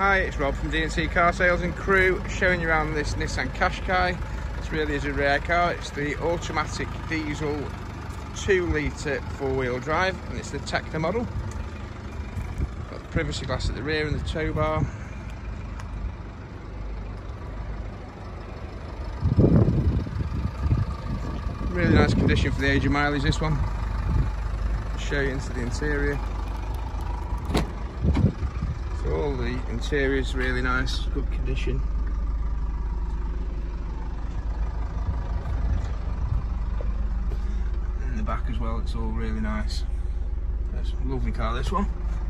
Hi, it's Rob from D&C Car Sales and Crew, showing you around this Nissan Qashqai. This really is a rare car. It's the automatic diesel 2-litre 4-wheel drive, and it's the Tekna model. Got the privacy glass at the rear and the tow bar. Really nice condition for the age of mileage, this one. I'll show you into the interior. So all the interior is really nice, good condition. In the back as well, it's all really nice. It's a lovely car, this one.